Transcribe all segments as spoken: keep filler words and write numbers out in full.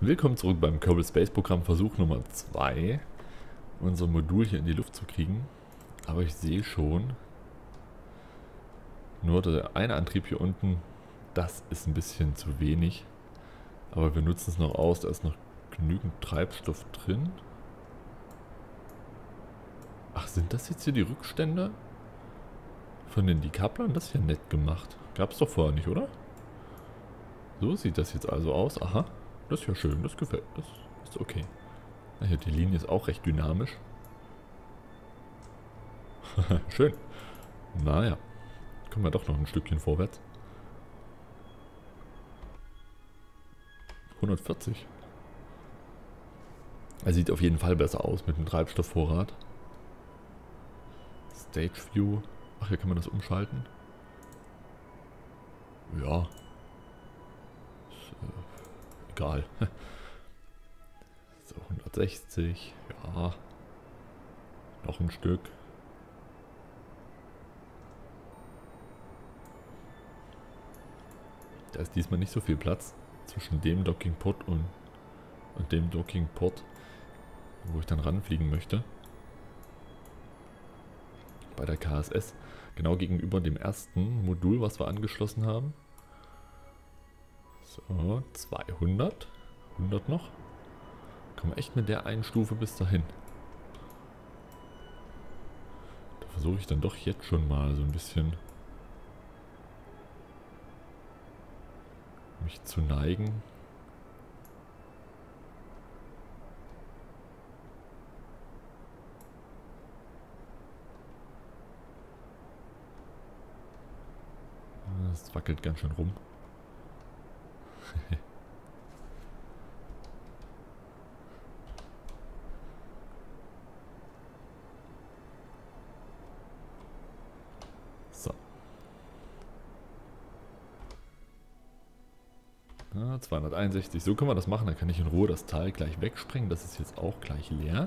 Willkommen zurück beim Kerbal Space Programm Versuch Nummer zwei, unser Modul hier in die Luft zu kriegen. Aber ich sehe schon, nur der eine Antrieb hier unten, das ist ein bisschen zu wenig. Aber wir nutzen es noch aus, da ist noch genügend Treibstoff drin. Ach, sind das jetzt hier die Rückstände von den Decouplern? Das ist ja nett gemacht. Gab es doch vorher nicht, oder? So sieht das jetzt also aus. Aha, das ist ja schön, das gefällt. Das ist okay. Na hier, die Linie ist auch recht dynamisch. Schön. Naja, kommen wir doch noch ein Stückchen vorwärts. hundertvierzig. Er sieht auf jeden Fall besser aus mit dem Treibstoffvorrat. Stage View. Ach, hier kann man das umschalten. Ja. Ist, äh, egal. So, hundertsechzig. Ja. Noch ein Stück. Da ist diesmal nicht so viel Platz zwischen dem Dockingport und, und dem Dockingport, wo ich dann ranfliegen möchte. Bei der K S S. Genau gegenüber dem ersten Modul, was wir angeschlossen haben. So, zweihundert. hundert noch. Kommen wir echt mit der einen Stufe bis dahin. Da versuche ich dann doch jetzt schon mal so ein bisschen mich zu neigen. Das wackelt ganz schön rum. So. Ja, zweihunderteinundsechzig. So können wir das machen. Dann kann ich in Ruhe das Teil gleich wegsprengen. Das ist jetzt auch gleich leer.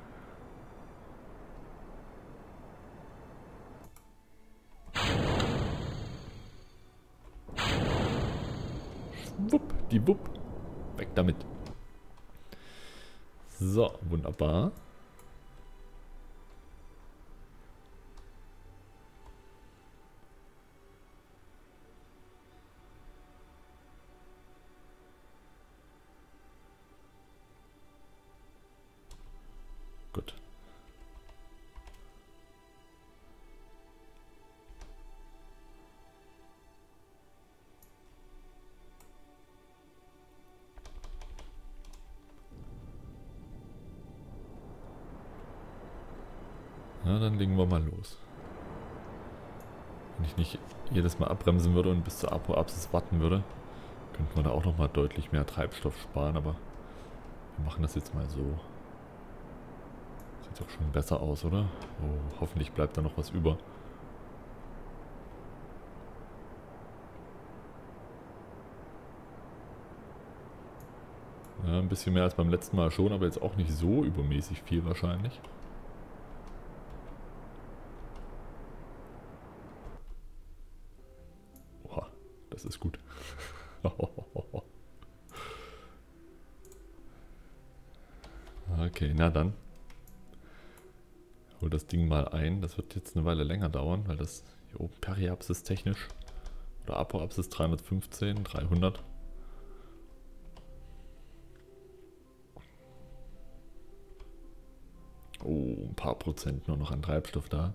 Wupp, die Wupp. Weg damit. So, wunderbar. Gut. Na, dann legen wir mal los. Wenn ich nicht jedes Mal abbremsen würde und bis zur Apoapsis warten würde, könnte man da auch nochmal deutlich mehr Treibstoff sparen, aber wir machen das jetzt mal so. Sieht doch schon besser aus, oder? Oh, hoffentlich bleibt da noch was über. Ja, ein bisschen mehr als beim letzten Mal schon, aber jetzt auch nicht so übermäßig viel wahrscheinlich. Oha, das ist gut. Okay, na dann. Hol das Ding mal ein. Das wird jetzt eine Weile länger dauern, weil das hier oben Periapsis technisch oder Apoapsis dreihundertfünfzehn, dreihundert. Oh, ein paar Prozent nur noch an Treibstoff da.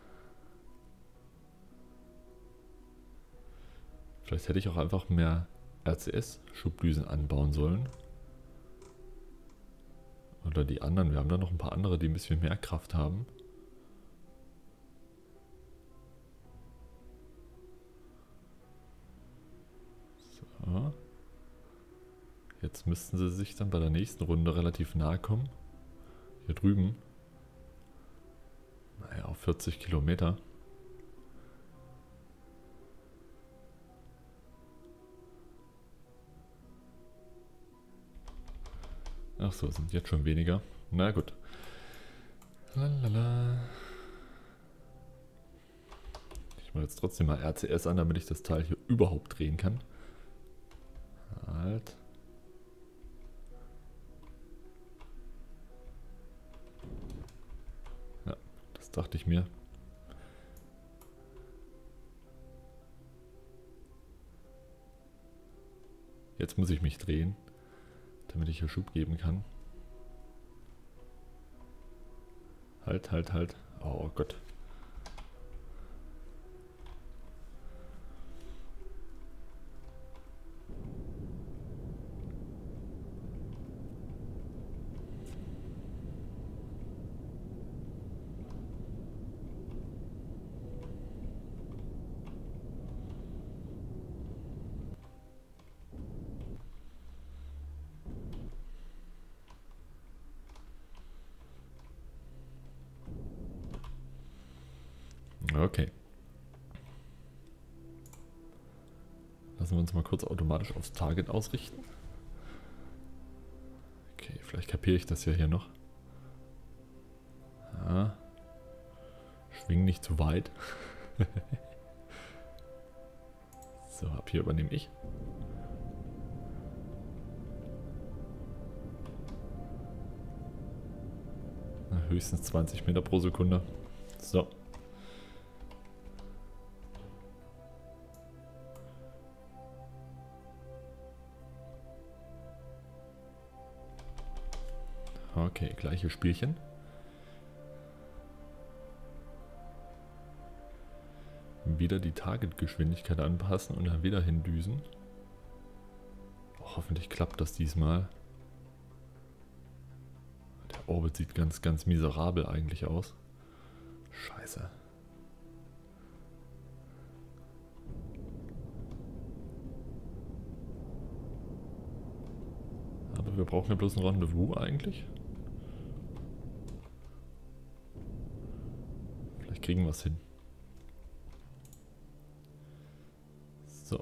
Vielleicht hätte ich auch einfach mehr R C S-Schubdüsen anbauen sollen. Oder die anderen. Wir haben da noch ein paar andere, die ein bisschen mehr Kraft haben. So. Jetzt müssten sie sich dann bei der nächsten Runde relativ nahe kommen. Hier drüben. Naja, auf vierzig Kilometer. Ach so, sind jetzt schon weniger. Na gut. Lalala. Ich mache jetzt trotzdem mal R C S an, damit ich das Teil hier überhaupt drehen kann. Halt. dachte ich mir. Jetzt muss ich mich drehen, damit ich hier Schub geben kann. Halt, halt, halt. Oh Gott. Okay. Lassen wir uns mal kurz automatisch aufs Target ausrichten. Okay, vielleicht kapiere ich das ja hier noch. Ja. Schwing nicht zu weit. So, ab hier übernehme ich. Na, höchstens zwanzig Meter pro Sekunde. So. Okay, gleiches Spielchen. Wieder die Targetgeschwindigkeit anpassen und dann wieder hindüsen. Oh, hoffentlich klappt das diesmal. Der Orbit sieht ganz, ganz miserabel eigentlich aus. Scheiße. Aber wir brauchen ja bloß ein Rendezvous eigentlich. Vielleicht kriegen wir es hin. So.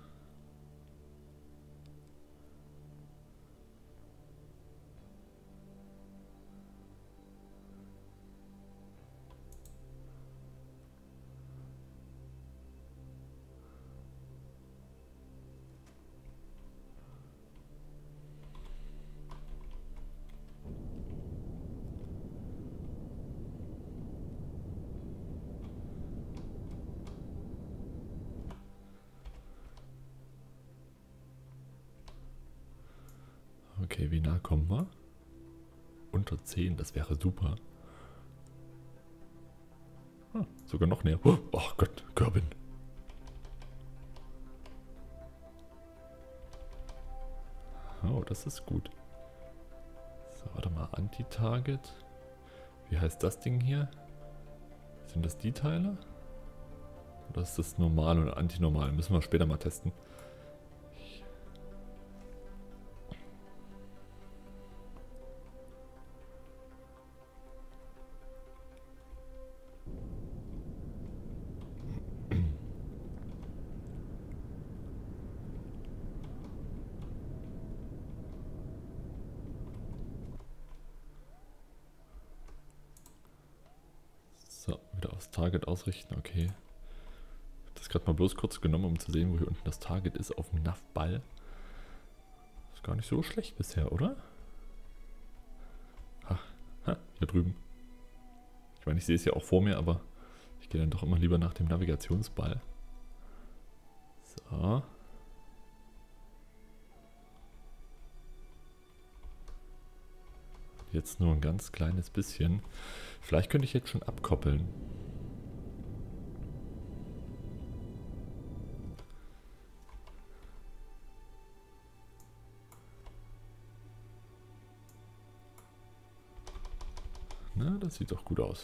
Okay, wie nah kommen wir? Unter zehn, das wäre super. Ah, sogar noch näher. Oh, oh Gott, Kerbin. Oh, das ist gut. So, warte mal, Anti-Target. Wie heißt das Ding hier? Sind das die Teile? Oder ist das normal oder antinormal? Müssen wir später mal testen. So, wieder aufs Target ausrichten, okay. Ich habe das gerade mal bloß kurz genommen, um zu sehen, wo hier unten das Target ist, auf dem N A V-Ball. Ist gar nicht so schlecht bisher, oder? Ha, ha, hier drüben. Ich meine, ich sehe es ja auch vor mir, aber ich gehe dann doch immer lieber nach dem Navigationsball. So. Jetzt nur ein ganz kleines bisschen. Vielleicht könnte ich jetzt schon abkoppeln. Na, das sieht doch gut aus.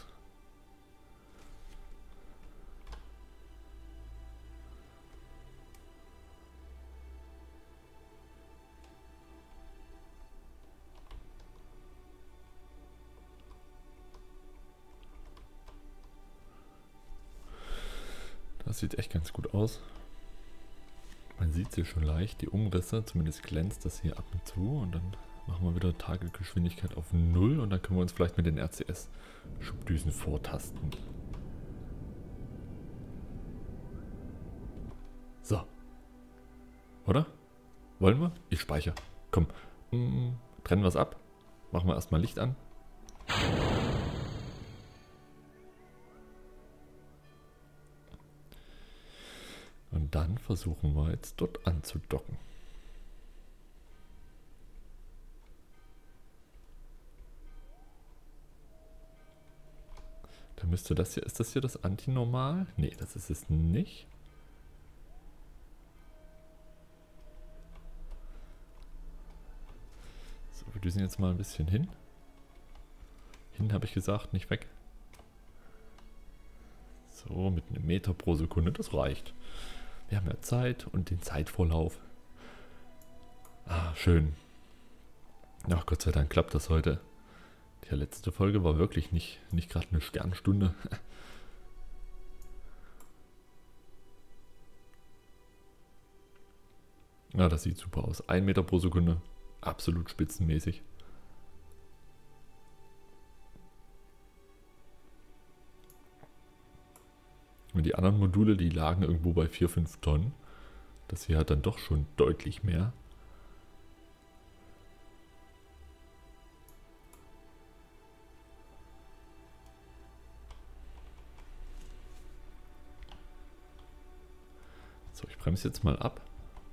Das sieht echt ganz gut aus. Man sieht sie schon leicht, die Umrisse, zumindest glänzt das hier ab und zu. Und dann machen wir wieder Targetgeschwindigkeit auf null und dann können wir uns vielleicht mit den R C S-Schubdüsen vortasten. So. Oder? Wollen wir? Ich speichere. Komm, mm, trennen wir es ab. Machen wir erstmal Licht an. Und dann versuchen wir jetzt dort anzudocken. Da müsste das hier, ist das hier das Antinormal? Nee, das ist es nicht. So, wir düsen jetzt mal ein bisschen hin. Hin habe ich gesagt, nicht weg. So, mit einem Meter pro Sekunde, das reicht. Wir haben ja Zeit und den Zeitvorlauf. Ah, schön. Ach, Gott sei Dank klappt das heute. Die letzte Folge war wirklich nicht, nicht gerade eine Sternstunde. Ja, das sieht super aus. Ein Meter pro Sekunde. Absolut spitzenmäßig. Und die anderen Module, die lagen irgendwo bei vier, fünf Tonnen. Das hier hat dann doch schon deutlich mehr. So, ich bremse jetzt mal ab.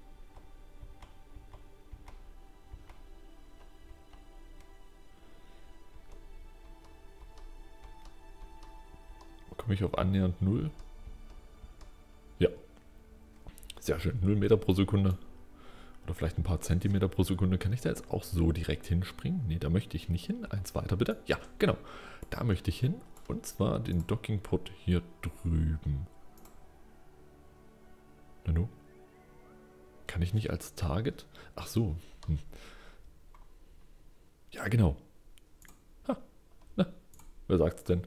Komme ich auf annähernd null? Ja. Sehr schön. null Meter pro Sekunde. Oder vielleicht ein paar Zentimeter pro Sekunde. Kann ich da jetzt auch so direkt hinspringen? Nee, da möchte ich nicht hin. Eins weiter bitte. Ja, genau. Da möchte ich hin. Und zwar den Dockingport hier drüben. Nanu? Kann ich nicht als Target? Ach so. Hm. Ja, genau. Ha. Na, wer sagt's denn?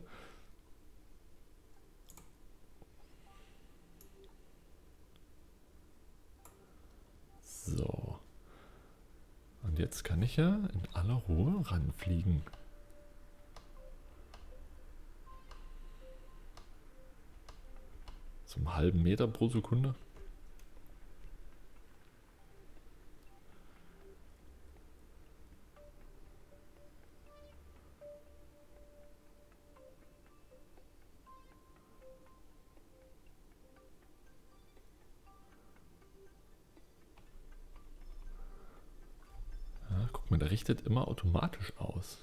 So. Und jetzt kann ich ja in aller Ruhe ranfliegen. Zum halben Meter pro Sekunde. Man richtet immer automatisch aus.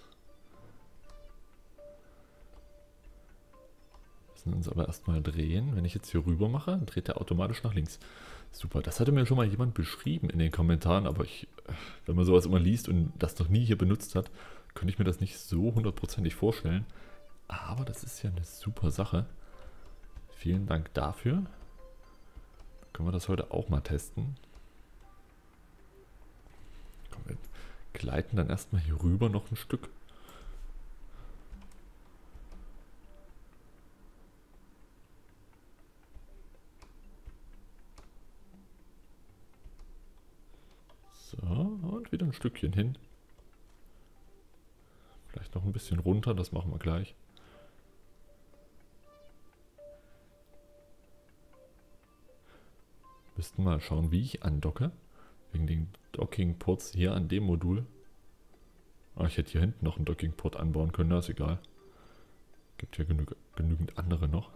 Wir müssen uns aber erstmal drehen. Wenn ich jetzt hier rüber mache, dreht er automatisch nach links. Super, das hatte mir schon mal jemand beschrieben in den Kommentaren, aber ich, wenn man sowas immer liest und das noch nie hier benutzt hat, könnte ich mir das nicht so hundertprozentig vorstellen. Aber das ist ja eine super Sache. Vielen Dank dafür. Dann können wir das heute auch mal testen. Komm, wir gleiten dann erstmal hier rüber noch ein Stück. So, und wieder ein Stückchen hin. Vielleicht noch ein bisschen runter, das machen wir gleich. Müssten mal schauen, wie ich andocke. Wegen den Docking-Ports hier an dem Modul. Ah, ich hätte hier hinten noch einen Docking-Port anbauen können, das ist egal. Gibt ja genü genügend andere noch.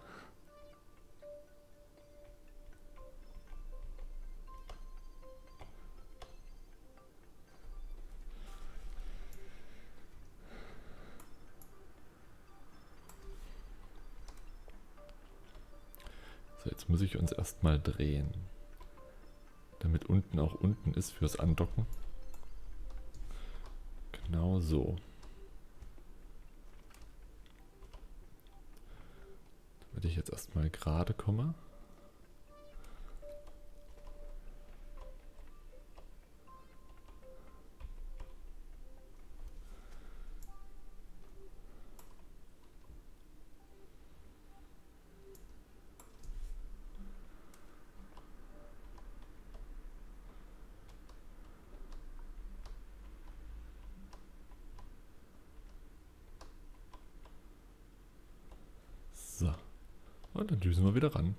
So, jetzt muss ich uns erstmal drehen. Damit unten auch unten ist fürs Andocken. Genau so. Damit ich jetzt erstmal gerade komme. So. Und dann düsen wir wieder ran.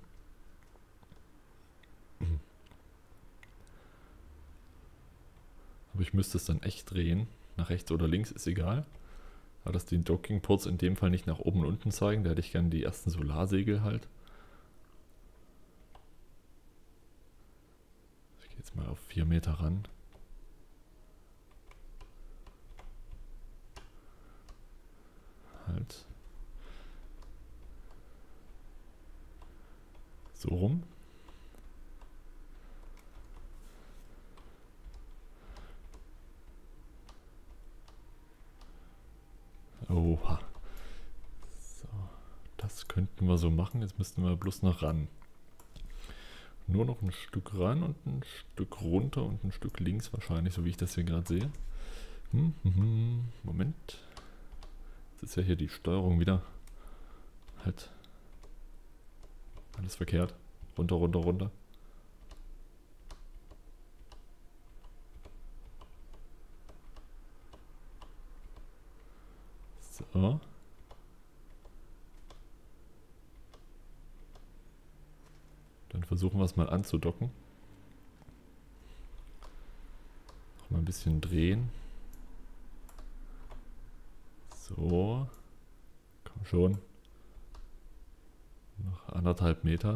Aber ich müsste es dann echt drehen. Nach rechts oder links ist egal. Aber dass die Docking-Ports in dem Fall nicht nach oben und unten zeigen, da hätte ich gerne die ersten Solarsegel halt. Jetzt mal auf vier Meter ran. Halt. So rum. Oha. So, das könnten wir so machen. Jetzt müssten wir bloß noch ran. Nur noch ein Stück ran und ein Stück runter und ein Stück links wahrscheinlich, so wie ich das hier gerade sehe. Hm, hm, hm. Moment. Jetzt ist ja hier die Steuerung wieder. Halt. Alles verkehrt. Runter, runter, runter. So. Dann versuchen wir es mal anzudocken. Noch mal ein bisschen drehen. So. Komm schon. Noch anderthalb Meter.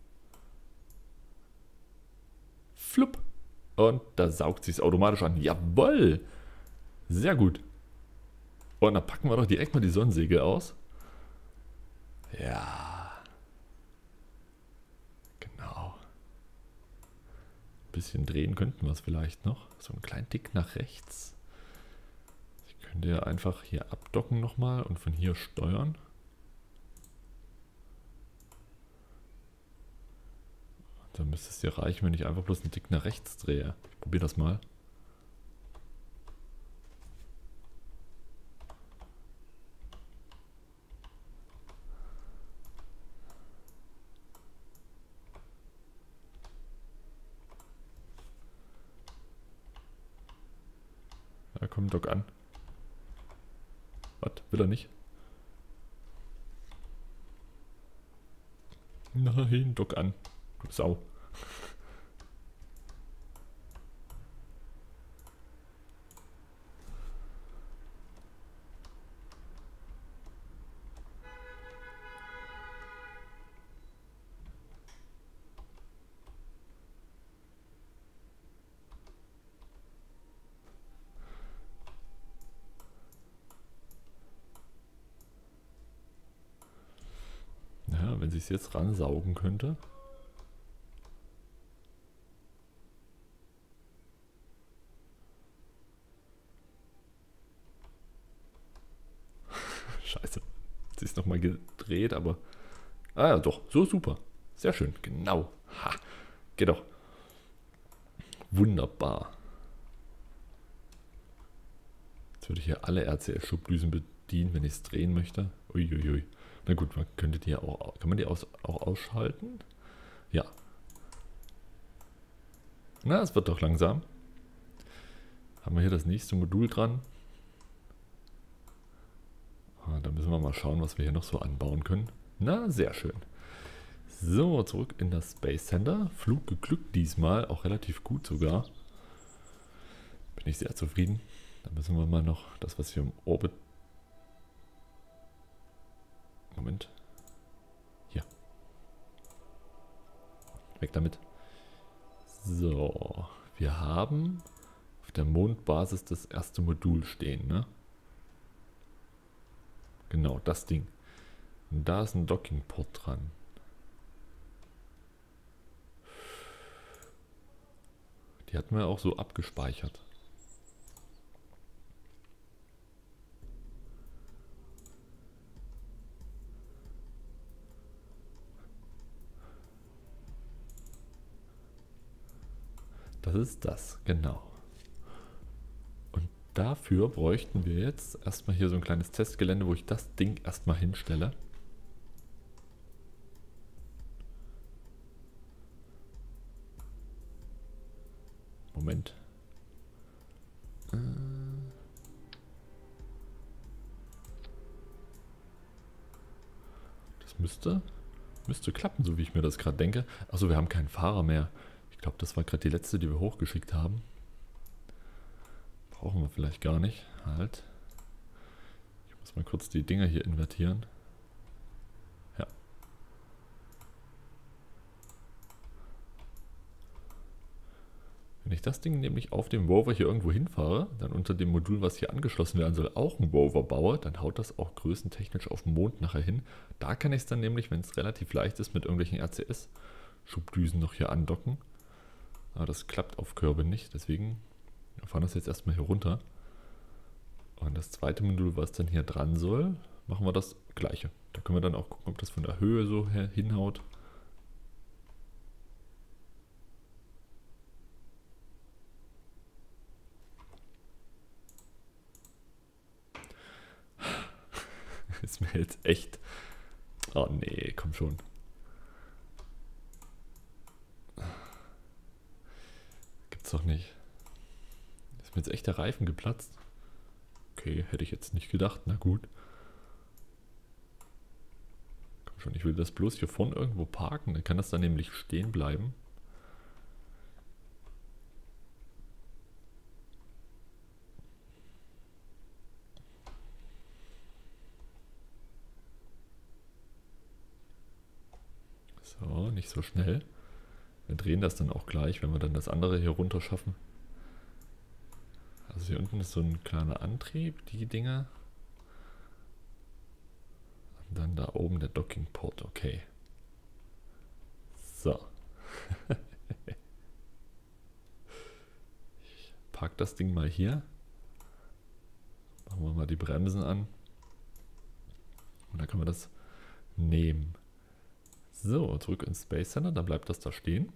Flupp. Und da saugt sich es automatisch an. Jawoll. Sehr gut. Und dann packen wir doch direkt mal die Sonnensegel aus. Ja. Genau. Ein bisschen drehen könnten wir es vielleicht noch. So einen kleinen Tick nach rechts. Ich könnte ja einfach hier abdocken nochmal und von hier steuern. Und dann müsste es dir reichen, wenn ich einfach bloß einen Tick nach rechts drehe. Ich probiere das mal. Ja, komm, dock an. Was? Will er nicht? Nein, dock an. Du Sau. Ja, wenn sie es jetzt ransaugen könnte. Scheiße. Sie ist nochmal gedreht, aber... Ah ja, doch. So super. Sehr schön. Genau. Ha. Geht doch. Wunderbar. Jetzt würde ich hier alle R C S-Schubdüsen bedienen, wenn ich es drehen möchte. Uiuiui. Na gut, man könnte die ja auch... Kann man die aus, auch ausschalten? Ja. Na, es wird doch langsam. Haben wir hier das nächste Modul dran. Ah, da müssen wir mal schauen, was wir hier noch so anbauen können. Na, sehr schön. So, zurück in das Space Center. Flug geglückt diesmal, auch relativ gut sogar. Bin ich sehr zufrieden. Da müssen wir mal noch das, was hier im Orbit... Moment. Hier. Weg damit. So, wir haben auf der Mondbasis das erste Modul stehen, ne? Genau, das Ding. Und da ist ein Dockingport dran. Die hatten wir auch so abgespeichert. Das ist das, genau. Und dafür bräuchten wir jetzt erstmal hier so ein kleines Testgelände, wo ich das Ding erstmal hinstelle. Moment. Das müsste, müsste klappen, so wie ich mir das gerade denke. Achso, wir haben keinen Fahrer mehr. Ich glaube, das war gerade die letzte, die wir hochgeschickt haben. Brauchen wir vielleicht gar nicht. Halt. Ich muss mal kurz die Dinger hier invertieren. Ja. Wenn ich das Ding nämlich auf dem Rover hier irgendwo hinfahre, dann unter dem Modul, was hier angeschlossen werden soll, auch einen Rover baue, dann haut das auch größentechnisch auf den Mond nachher hin. Da kann ich es dann nämlich, wenn es relativ leicht ist, mit irgendwelchen R C S-Schubdüsen noch hier andocken. Aber das klappt auf Körbe nicht, deswegen fahren wir das jetzt erstmal hier runter. Und das zweite Modul, was dann hier dran soll, machen wir das gleiche. Da können wir dann auch gucken, ob das von der Höhe so her hinhaut. Ist mir jetzt echt... Oh nee, komm schon. Gibt's doch nicht. Ist mir jetzt echt der Reifen geplatzt? Okay, hätte ich jetzt nicht gedacht. Na gut. Komm schon, ich will das bloß hier vorne irgendwo parken. Dann kann das dann nämlich stehen bleiben. So, nicht so schnell. Wir drehen das dann auch gleich, wenn wir dann das andere hier runter schaffen. Also hier unten ist so ein kleiner Antrieb, die Dinger. Und dann da oben der Dockingport, okay. So. Ich parke das Ding mal hier. Machen wir mal die Bremsen an. Und dann können wir das nehmen. So, zurück ins Space Center, dann bleibt das da stehen.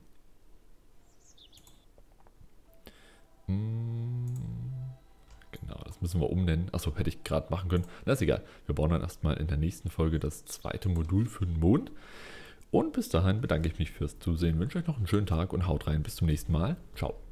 Genau, das müssen wir umnennen. Achso, hätte ich gerade machen können. Na, ist egal. Wir bauen dann erstmal in der nächsten Folge das zweite Modul für den Mond. Und bis dahin bedanke ich mich fürs Zusehen, wünsche euch noch einen schönen Tag und haut rein. Bis zum nächsten Mal. Ciao.